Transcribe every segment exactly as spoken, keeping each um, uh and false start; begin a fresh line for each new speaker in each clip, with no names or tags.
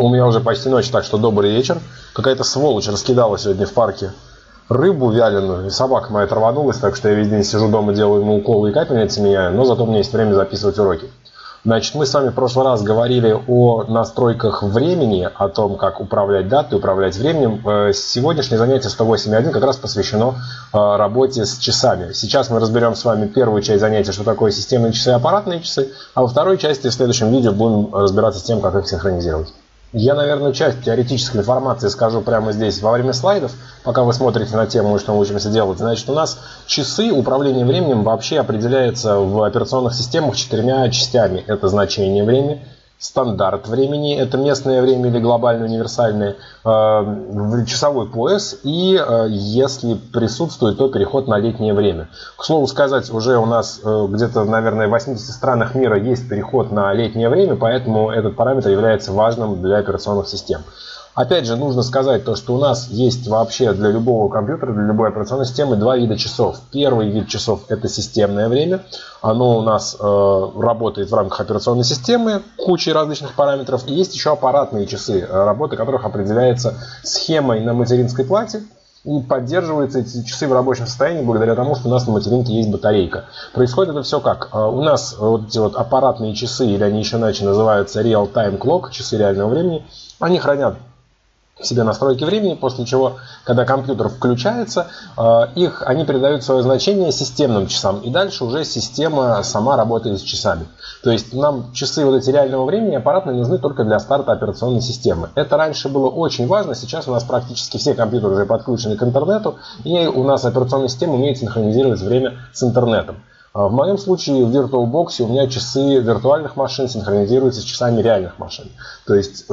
У меня уже почти ночь, так что добрый вечер. Какая-то сволочь раскидала сегодня в парке рыбу вяленую, и собака моя оторванулась, так что я весь день сижу дома, делаю ему уколы и капельницы меняю, но зато у меня есть время записывать уроки. Значит, мы с вами в прошлый раз говорили о настройках времени, о том, как управлять датой, управлять временем. Сегодняшнее занятие сто восемь точка один как раз посвящено работе с часами. Сейчас мы разберем с вами первую часть занятия, что такое системные часы и аппаратные часы, а во второй части в следующем видео будем разбираться с тем, как их синхронизировать. Я, наверное, часть теоретической информации скажу прямо здесь во время слайдов, пока вы смотрите на тему, что мы учимся делать. Значит, у нас часы управления временем вообще определяется в операционных системах четырьмя частями. Это значение времени, стандарт времени, это местное время или глобальное универсальное, э, часовой пояс и, э, если присутствует, то переход на летнее время. К слову сказать, уже у нас э, где-то, наверное, в восьмидесяти странах мира есть переход на летнее время, поэтому этот параметр является важным для операционных систем. Опять же, нужно сказать то, что у нас есть вообще для любого компьютера, для любой операционной системы два вида часов. Первый вид часов – это системное время. Оно у нас э, работает в рамках операционной системы, кучей различных параметров. И есть еще аппаратные часы, работа которых определяется схемой на материнской плате. И поддерживаются эти часы в рабочем состоянии благодаря тому, что у нас на материнке есть батарейка. Происходит это все как? У нас вот эти вот аппаратные часы, или они еще иначе называются real-time clock, часы реального времени, они хранят в себе настройки времени, после чего, когда компьютер включается, их, они передают свое значение системным часам, и дальше уже система сама работает с часами. То есть нам часы вот эти реального времени аппаратные нужны только для старта операционной системы. Это раньше было очень важно, сейчас у нас практически все компьютеры уже подключены к интернету, и у нас операционная система умеет синхронизировать время с интернетом. В моем случае в VirtualBox у меня часы виртуальных машин синхронизируются с часами реальных машин. То есть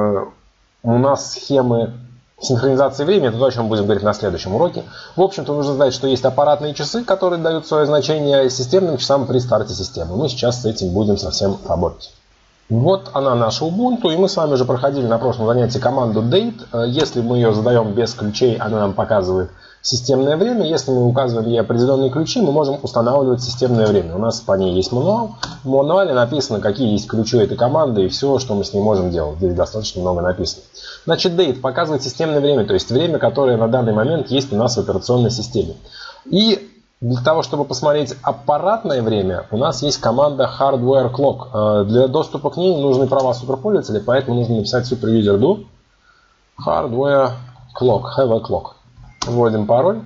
у нас схемы синхронизации времени, это то, о чем мы будем говорить на следующем уроке. В общем-то, нужно знать, что есть аппаратные часы, которые дают свое значение системным часам при старте системы. Мы сейчас с этим будем совсем работать. Вот она, наша Ubuntu, и мы с вами уже проходили на прошлом занятии команду date. Если мы ее задаем без ключей, она нам показывает системное время. Если мы указываем ей определенные ключи, мы можем устанавливать системное время. У нас по ней есть мануал. В мануале написано, какие есть ключи этой команды и все, что мы с ней можем делать. Здесь достаточно много написано. Значит, date показывает системное время, то есть время, которое на данный момент есть у нас в операционной системе. И для того, чтобы посмотреть аппаратное время, у нас есть команда hardware clock. Для доступа к ней нужны права суперпользователя, поэтому нужно написать superuser do hardware clock, have a clock. Вводим пароль.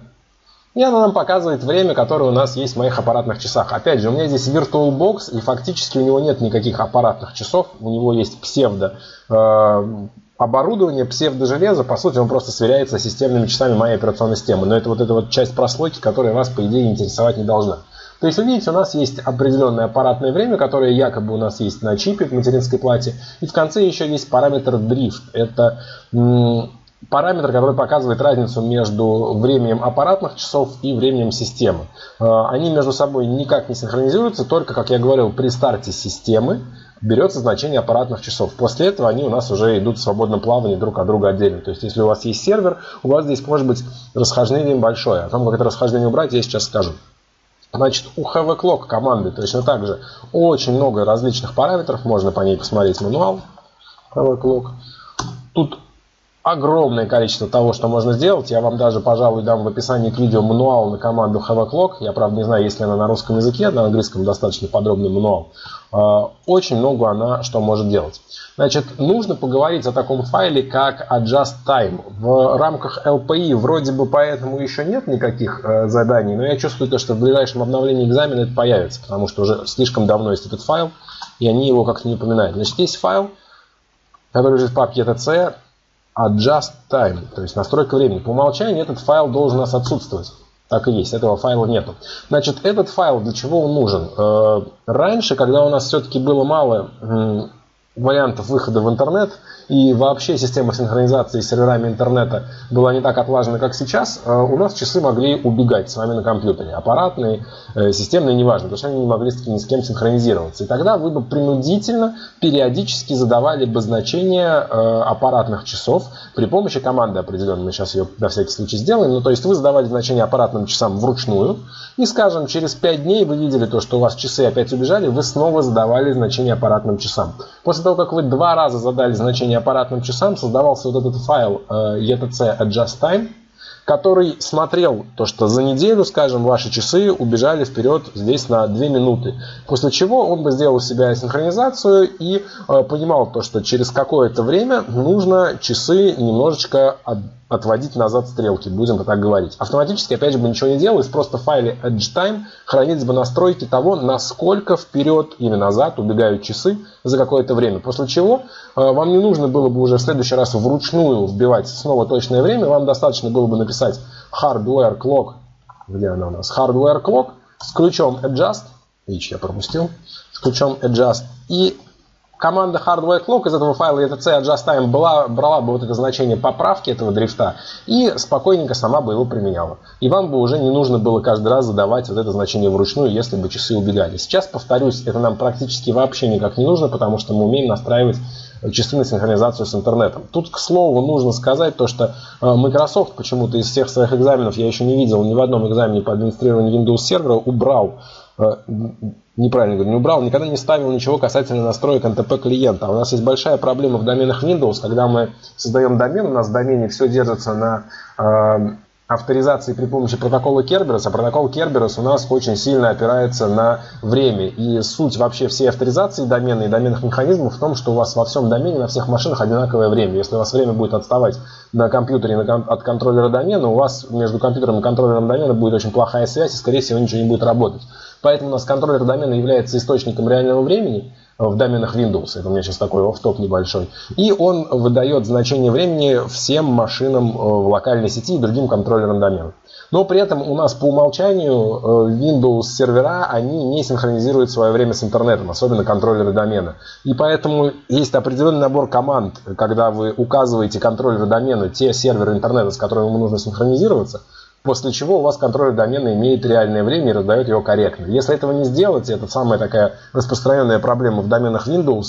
И она нам показывает время, которое у нас есть в моих аппаратных часах. Опять же, у меня здесь VirtualBox, и фактически у него нет никаких аппаратных часов. У него есть псевдо э, оборудование, псевдожелезо. По сути, он просто сверяется с системными часами моей операционной системы. Но это вот эта вот часть прослойки, которая вас, по идее, интересовать не должна. То есть, вы видите, у нас есть определенное аппаратное время, которое якобы у нас есть на чипе в материнской плате. И в конце еще есть параметр drift. Это м- параметр, который показывает разницу между временем аппаратных часов и временем системы. Они между собой никак не синхронизируются, только, как я говорил, при старте системы берется значение аппаратных часов. После этого они у нас уже идут в свободном плавании друг от друга отдельно. То есть, если у вас есть сервер, у вас здесь может быть расхождение большое. О том, как это расхождение убрать, я сейчас скажу. Значит, у have a clock команды точно так же очень много различных параметров. Можно по ней посмотреть мануал have a clock. Тут огромное количество того, что можно сделать. Я вам даже, пожалуй, дам в описании к видео мануал на команду have a clock. Я, правда, не знаю, есть ли она на русском языке, на английском достаточно подробный мануал. Очень много она что может делать. Значит, нужно поговорить о таком файле, как adjust time. В рамках эл пи и вроде бы поэтому еще нет никаких заданий, но я чувствую, что в ближайшем обновлении экзамена это появится, потому что уже слишком давно есть этот файл, и они его как-то не упоминают. Значит, есть файл, который лежит в папке etc. adjust time, то есть настройка времени. По умолчанию этот файл должен у нас отсутствовать. Так и есть, этого файла нету. Значит, этот файл для чего он нужен? Раньше, когда у нас все-таки было мало вариантов выхода в интернет, и вообще система синхронизации с серверами интернета была не так отлажена, как сейчас, у нас часы могли убегать с вами на компьютере. Аппаратные, системные, неважно, потому что они не могли ни с кем синхронизироваться. И тогда вы бы принудительно периодически задавали бы значение аппаратных часов при помощи команды определенной. Мы сейчас ее на всякий случай сделаем. Ну, то есть вы задавали значение аппаратным часам вручную, и, скажем, через пять дней вы видели то, что у вас часы опять убежали, вы снова задавали значение аппаратным часам. После того, того, как вы два раза задали значение аппаратным часам, создавался вот этот файл и ти си adjust time, который смотрел то, что за неделю, скажем, ваши часы убежали вперед здесь на две минуты. После чего он бы сделал у себя синхронизацию и э, понимал то, что через какое-то время нужно часы немножечко от, отводить назад стрелки, будем так говорить. Автоматически, опять же, бы ничего не делалось, просто в файле edge time хранились бы настройки того, насколько вперед или назад убегают часы за какое-то время. После чего э, вам не нужно было бы уже в следующий раз вручную вбивать снова точное время, вам достаточно было бы написать hardware clock, где она у нас, hardware clock с ключом adjust, H я пропустил, с ключом adjust, и команда hardware clock из этого файла и ти си adjust time была, брала бы вот это значение поправки этого дрифта и спокойненько сама бы его применяла. И вам бы уже не нужно было каждый раз задавать вот это значение вручную, если бы часы убегали. Сейчас, повторюсь, это нам практически вообще никак не нужно, потому что мы умеем настраивать часы на синхронизацию с интернетом. Тут, к слову, нужно сказать то, что Microsoft почему-то из всех своих экзаменов, я еще не видел ни в одном экзамене по администрированию Windows сервера, убрал, неправильно говорю, не убрал, никогда не ставил ничего касательно настроек эн тэ пэ клиента. У нас есть большая проблема в доменах Windows, когда мы создаем домен, у нас в домене все держится на э, авторизации при помощи протокола Kerberos, а протокол Kerberos у нас очень сильно опирается на время. И суть вообще всей авторизации домена и доменных механизмов в том, что у вас во всем домене, на всех машинах одинаковое время. Если у вас время будет отставать на компьютере от контроллера домена, у вас между компьютером и контроллером домена будет очень плохая связь, и, скорее всего, ничего не будет работать. Поэтому у нас контроллер домена является источником реального времени в доменах Windows. Это у меня сейчас такой офф-топ небольшой. И он выдает значение времени всем машинам в локальной сети и другим контроллерам домена. Но при этом у нас по умолчанию Windows сервера, они не синхронизируют свое время с интернетом, особенно контроллеры домена. И поэтому есть определенный набор команд, когда вы указываете контроллеры домена, те серверы интернета, с которыми ему нужно синхронизироваться, после чего у вас контроллер домена имеет реальное время и раздает его корректно. Если этого не сделать, это самая такая распространенная проблема в доменах Windows,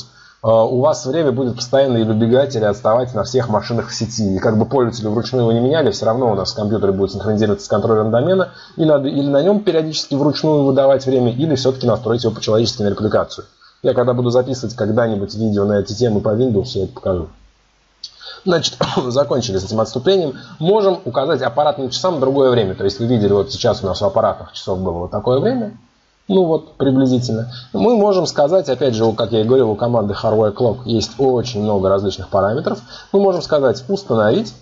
у вас время будет постоянно или убегать, или отставать на всех машинах в сети. И как бы пользователи вручную его не меняли, все равно у нас компьютер будет синхронизироваться с контроллером домена, и надо или на нем периодически вручную выдавать время, или все-таки настроить его по-человечески на репликацию. Я когда буду записывать когда-нибудь видео на эти темы по Windows, я это покажу. Значит, закончили с этим отступлением. Можем указать аппаратным часам другое время. То есть вы видели, вот сейчас у нас у аппаратных часов было вот такое время. Ну вот, приблизительно. Мы можем сказать, опять же, как я и говорил, у команды hardware clock есть очень много различных параметров. Мы можем сказать установить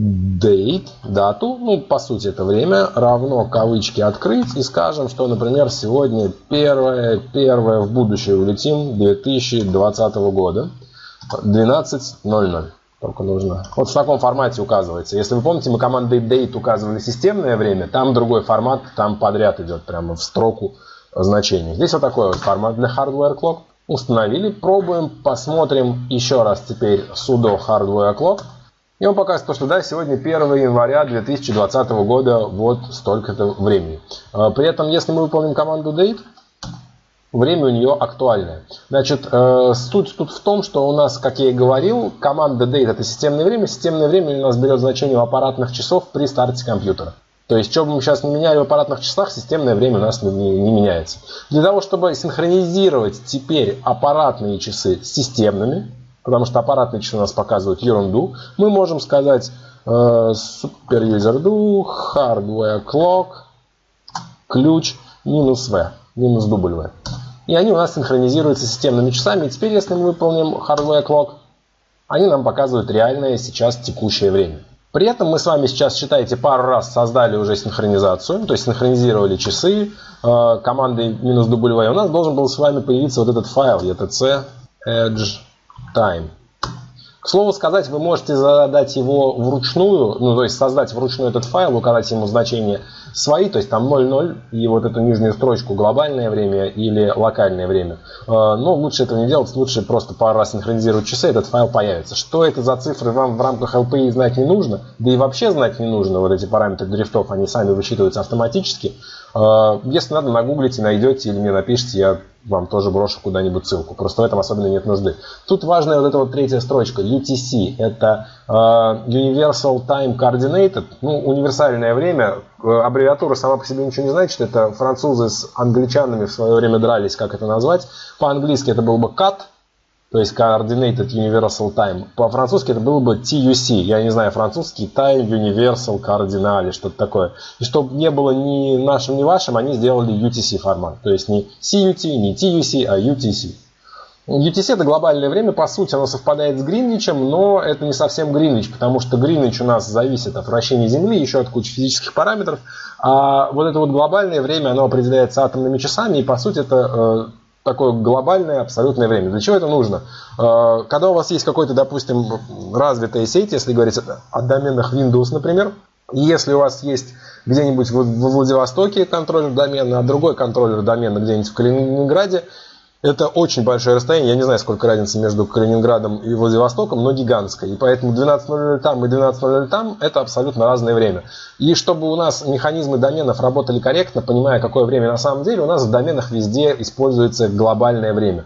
date, дату, ну по сути это время, равно кавычки открыть и скажем, что, например, сегодня первое, первое в будущее улетим две тысячи двадцатого года, двенадцать ноль ноль. Только нужно. Вот в таком формате указывается. Если вы помните, мы командой date указывали системное время, там другой формат, там подряд идет прямо в строку значений. Здесь вот такой вот формат для hardware clock. Установили, пробуем, посмотрим еще раз теперь sudo hardware clock. И он показывает, что да, сегодня первое января две тысячи двадцатого года, вот столько-то времени. При этом, если мы выполним команду date, время у нее актуальное. Значит, э, суть тут в том, что у нас, как я и говорил, команда date это системное время. Системное время у нас берет значение у аппаратных часов при старте компьютера. То есть, что бы мы сейчас не меняли в аппаратных часах, системное время у нас не, не меняется. Для того, чтобы синхронизировать теперь аппаратные часы с системными, потому что аппаратные часы у нас показывают ерунду, мы можем сказать э, superuser.do hardware clock ключ минус v, минус w. И они у нас синхронизируются с системными часами. И теперь, если мы выполним hardware clock, они нам показывают реальное сейчас текущее время. При этом мы с вами сейчас, считайте, пару раз создали уже синхронизацию, то есть синхронизировали часы э, командой минус W. У нас должен был с вами появиться вот этот файл и ти си edge time. К слову сказать, вы можете задать его вручную, ну то есть создать вручную этот файл, указать ему значения свои, то есть там ноль ноль и вот эту нижнюю строчку глобальное время или локальное время. Но лучше этого не делать, лучше просто пару раз синхронизировать часы, этот файл появится. Что это за цифры, вам в рамках эл пи и знать не нужно, да и вообще знать не нужно, вот эти параметры дрифтов, они сами высчитываются автоматически. Если надо, нагуглите, найдете или мне напишите, я вам тоже брошу куда-нибудь ссылку. Просто в этом особенно нет нужды. Тут важная вот эта вот третья строчка, ю ти си. Это э, Universal Time Coordinated, ну, универсальное время. Аббревиатура сама по себе ничего не значит. Это французы с англичанами в свое время дрались, как это назвать. По-английски это был бы кат. то есть Coordinated Universal Time. По-французски это было бы ти ю си, я не знаю, французский Time Universal Cardinal, что-то такое. И чтобы не было ни нашим, ни вашим, они сделали ю ти си формат. То есть не си ю ти, не ти ю си, а ю ти си. ю ти си это глобальное время, по сути оно совпадает с Гринвичем, но это не совсем Гринвич, потому что Гринвич у нас зависит от вращения Земли, еще от кучи физических параметров, а вот это вот глобальное время, оно определяется атомными часами, и по сути это э, такое глобальное абсолютное время. Для чего это нужно? Э, когда у вас есть какой-то, допустим, развитая сеть, если говорить о доменах Windows, например, и если у вас есть где-нибудь во Владивостоке контроллер домена, а другой контроллер домена где-нибудь в Калининграде, это очень большое расстояние, я не знаю, сколько разницы между Калининградом и Владивостоком, но гигантская. И поэтому двенадцать ноль ноль там и двенадцать ноль ноль там это абсолютно разное время. И чтобы у нас механизмы доменов работали корректно, понимая, какое время на самом деле, у нас в доменах везде используется глобальное время.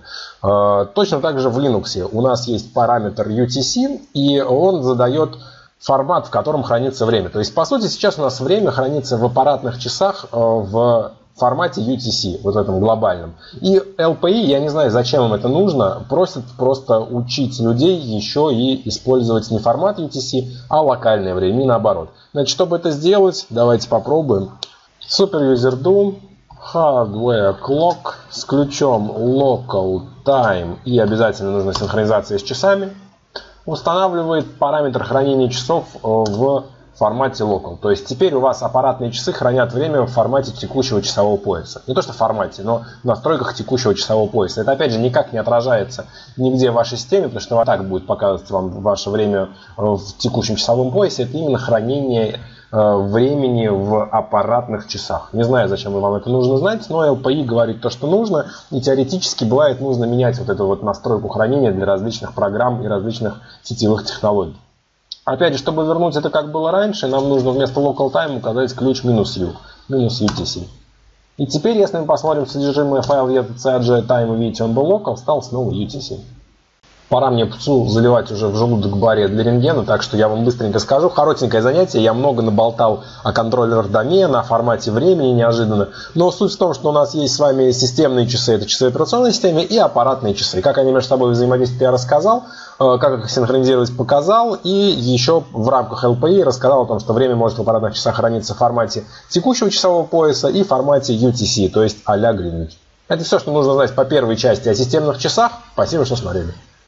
Точно так же в Linux у нас есть параметр ю ти си, и он задает формат, в котором хранится время. То есть, по сути, сейчас у нас время хранится в аппаратных часах в формате ю ти си, вот этом глобальном. И эл пи и, я не знаю, зачем им это нужно, просят просто учить людей еще и использовать не формат ю ти си, а локальное время, и наоборот. Значит, чтобы это сделать, давайте попробуем. SuperUserDo, Hardware Clock с ключом Local Time, и обязательно нужна синхронизация с часами, устанавливает параметр хранения часов в формате local. То есть теперь у вас аппаратные часы хранят время в формате текущего часового пояса. Не то что в формате, но в настройках текущего часового пояса. Это опять же никак не отражается нигде в вашей системе, потому что вот так будет показывать вам ваше время в текущем часовом поясе. Это именно хранение времени в аппаратных часах. Не знаю, зачем вам это нужно знать, но эл пи и говорит то, что нужно. И теоретически бывает нужно менять вот эту вот настройку хранения для различных программ и различных сетевых технологий. Опять же, чтобы вернуть это как было раньше, нам нужно вместо local time указать ключ минус U, минус ю ти си. И теперь, если мы посмотрим содержимое файла и си ар джи time и видите, он был local, стал снова ю ти си. Пора мне пцу заливать уже в желудок бария для рентгена, так что я вам быстренько скажу. Коротенькое занятие, я много наболтал о контроллерах домена, о формате времени неожиданно. Но суть в том, что у нас есть с вами системные часы, это часы операционной системы, и аппаратные часы. Как они между собой взаимодействуют, я рассказал, как их синхронизировать показал, и еще в рамках эл пи и рассказал о том, что время может в аппаратных часах храниться в формате текущего часового пояса и в формате ю ти си, то есть а-ля Greenwich. Это все, что нужно знать по первой части о системных часах. Спасибо, что смотрели.